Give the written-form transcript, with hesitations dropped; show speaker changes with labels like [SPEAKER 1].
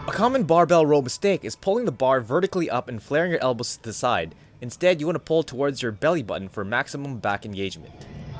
[SPEAKER 1] A common barbell row mistake is pulling the bar vertically up and flaring your elbows to the side. Instead, you want to pull towards your belly button for maximum back engagement.